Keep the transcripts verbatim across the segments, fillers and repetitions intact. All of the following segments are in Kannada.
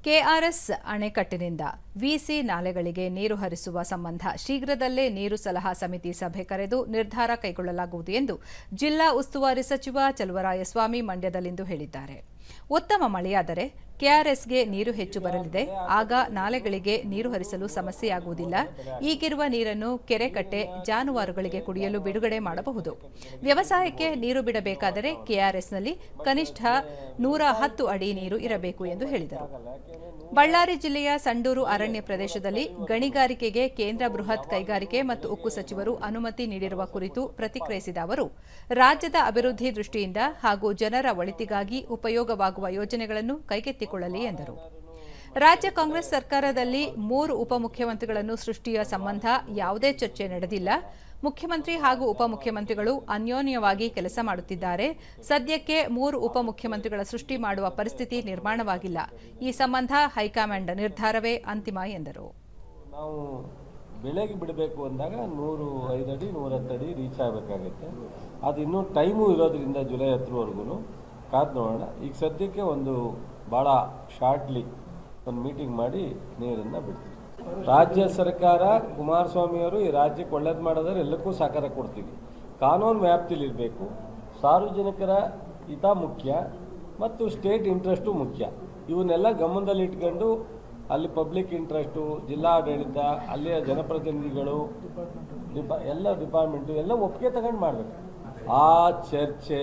ಕೆಆರ್ಎಸ್ ಅಣೆಕಟ್ಟಿನಿಂದ ವಿಸಿ ನಾಲೆಗಳಿಗೆ ನೀರು ಹರಿಸುವ ಸಂಬಂಧ ಶೀಘ್ರದಲ್ಲೇ ನೀರು ಸಲಹಾ ಸಮಿತಿ ಸಭೆ ಕರೆದು ನಿರ್ಧಾರ ಕೈಗೊಳ್ಳಲಾಗುವುದು ಎಂದು ಜಿಲ್ಲಾ ಉಸ್ತುವಾರಿ ಸಚಿವ ಚಲುವರಾಯಸ್ವಾಮಿ ಮಂಡ್ಯದಲ್ಲಿಂದು ಹೇಳಿದ್ದಾರೆ. ಉತ್ತಮ ಮಳೆಯಾದರೆ ಕೆಆರ್ಎಸ್ಗೆ ನೀರು ಹೆಚ್ಚು ಬರಲಿದೆ. ಆಗ ನಾಲೆಗಳಿಗೆ ನೀರು ಹರಿಸಲು ಸಮಸ್ಯೆಯಾಗುವುದಿಲ್ಲ. ಈಗಿರುವ ನೀರನ್ನು ಕೆರೆ ಕಟ್ಟೆ ಜಾನುವಾರುಗಳಿಗೆ ಕುಡಿಯಲು ಬಿಡುಗಡೆ ಮಾಡಬಹುದು. ವ್ಯವಸಾಯಕ್ಕೆ ನೀರು ಬಿಡಬೇಕಾದರೆ ಕೆಆರ್ಎಸ್ನಲ್ಲಿ ಕನಿಷ್ಠ ನೂರ ಹತ್ತು ಅಡಿ ನೀರು ಇರಬೇಕು ಎಂದು ಹೇಳಿದರು. ಬಳ್ಳಾರಿ ಜಿಲ್ಲೆಯ ಸಂಡೂರು ಅರಣ್ಯ ಪ್ರದೇಶದಲ್ಲಿ ಗಣಿಗಾರಿಕೆಗೆ ಕೇಂದ್ರ ಬೃಹತ್ ಕೈಗಾರಿಕೆ ಮತ್ತು ಉಕ್ಕು ಸಚಿವರು ಅನುಮತಿ ನೀಡಿರುವ ಕುರಿತು ಪ್ರತಿಕ್ರಿಯಿಸಿದ ಅವರು, ರಾಜ್ಯದ ಅಭಿವೃದ್ಧಿ ದೃಷ್ಟಿಯಿಂದ ಹಾಗೂ ಜನರ ಒಳಿತಿಗಾಗಿ ಉಪಯೋಗವಾಗುವ ಯೋಜನೆಗಳನ್ನು ಕೈಗೆತ್ತಿಕೊಳ್ಳಲಿ ಎಂದರು. ರಾಜ್ಯ ಕಾಂಗ್ರೆಸ್ ಸರ್ಕಾರದಲ್ಲಿ ಮೂರು ಉಪಮುಖ್ಯಮಂತ್ರಿಗಳನ್ನು ಸೃಷ್ಟಿಯ ಸಂಬಂಧ ಯಾವುದೇ ಚರ್ಚೆ ನಡೆದಿಲ್ಲ. ಮುಖ್ಯಮಂತ್ರಿ ಹಾಗೂ ಉಪಮುಖ್ಯಮಂತ್ರಿಗಳು ಅನ್ಯೋನ್ಯವಾಗಿ ಕೆಲಸ ಮಾಡುತ್ತಿದ್ದಾರೆ. ಸದ್ಯಕ್ಕೆ ಮೂರು ಉಪಮುಖ್ಯಮಂತ್ರಿಗಳ ಸೃಷ್ಟಿ ಮಾಡುವ ಪರಿಸ್ಥಿತಿ ನಿರ್ಮಾಣವಾಗಿಲ್ಲ. ಈ ಸಂಬಂಧ ಹೈಕಮಾಂಡ್ ನಿರ್ಧಾರವೇ ಅಂತಿಮ ಎಂದರು. ನಾವು ಬೆಳೆಗೆ ಬಿಡಬೇಕು ಅಂದಾಗ ನೂರು ಐದು ಅಡಿ ನೂರ ಹತ್ತು ಅಡಿ ರೀಚ್ ಆಗಬೇಕಾಗುತ್ತೆ. ಅದು ಇನ್ನೂ ಟೈಮು ಇರೋದ್ರಿಂದ ಜುಲೈ ಹತ್ತರವರೆಗೂ ಕಾದು ನೋಡೋಣ. ಈಗ ಸದ್ಯಕ್ಕೆ ಒಂದು ಭಾಳ ಶಾರ್ಟ್ಲಿ ಒಂದು ಮೀಟಿಂಗ್ ಮಾಡಿ ನೀರನ್ನು ಬಿಡ್ತೀವಿ. ರಾಜ್ಯ ಸರ್ಕಾರ ಕುಮಾರಸ್ವಾಮಿಯವರು ಈ ರಾಜ್ಯಕ್ಕೆ ಒಳ್ಳೇದು ಮಾಡೋದ್ರೆ ಎಲ್ಲಕ್ಕೂ ಸಹಕಾರ ಕೊಡ್ತೀವಿ. ಕಾನೂನು ವ್ಯಾಪ್ತಿಲಿ ಇರಬೇಕು. ಸಾರ್ವಜನಿಕರ ಹಿತ ಮುಖ್ಯ ಮತ್ತು ಸ್ಟೇಟ್ ಇಂಟ್ರೆಸ್ಟು ಮುಖ್ಯ. ಇವನ್ನೆಲ್ಲ ಗಮನದಲ್ಲಿ ಇಟ್ಕೊಂಡು ಅಲ್ಲಿ ಪಬ್ಲಿಕ್ ಇಂಟ್ರೆಸ್ಟು, ಜಿಲ್ಲಾಡಳಿತ, ಅಲ್ಲಿಯ ಜನಪ್ರತಿನಿಧಿಗಳು, ಡಿಪಾ ಎಲ್ಲ ಡಿಪಾರ್ಟ್ಮೆಂಟು ಎಲ್ಲ ಒಪ್ಪಿಗೆ ತಗೊಂಡು ಮಾಡಬೇಕು. ಆ ಚರ್ಚೆ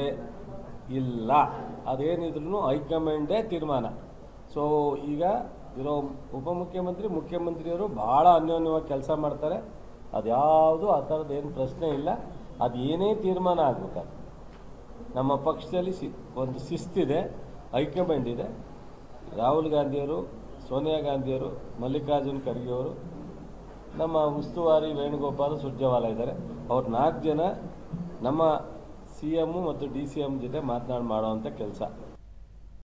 ಇಲ್ಲ. ಅದೇನಿದ್ರು ಹೈಕಮಾಂಡೇ ತೀರ್ಮಾನ. ಸೊ ಈಗ ಇರೋ ಉಪಮುಖ್ಯಮಂತ್ರಿ ಮುಖ್ಯಮಂತ್ರಿಯವರು ಭಾಳ ಅನ್ಯೋನ್ಯವಾಗಿ ಕೆಲಸ ಮಾಡ್ತಾರೆ. ಅದ್ಯಾವುದು ಆ ಥರದ್ದು ಏನು ಪ್ರಶ್ನೆ ಇಲ್ಲ. ಅದು ಏನೇ ತೀರ್ಮಾನ ಆಗಬೇಕಾದ್ರೆ ನಮ್ಮ ಪಕ್ಷದಲ್ಲಿ ಸಿ ಒಂದು ಶಿಸ್ತಿದೆ, ಹೈಕಮಾಂಡ್ ಇದೆ. ರಾಹುಲ್ ಗಾಂಧಿಯವರು, ಸೋನಿಯಾ ಗಾಂಧಿಯವರು, ಮಲ್ಲಿಕಾರ್ಜುನ್ ಖರ್ಗೆಯವರು, ನಮ್ಮ ಉಸ್ತುವಾರಿ ವೇಣುಗೋಪಾಲ್ ಸುರ್ಜೇವಾಲಾ ಇದ್ದಾರೆ. ಅವ್ರು ನಾಲ್ಕು ಜನ ನಮ್ಮ ಸಿ ಎಮ್ಮು ಮತ್ತು ಡಿ ಸಿ ಎಮ್ ಜೊತೆ ಮಾತನಾಡಿ ಮಾಡೋವಂಥ ಕೆಲಸ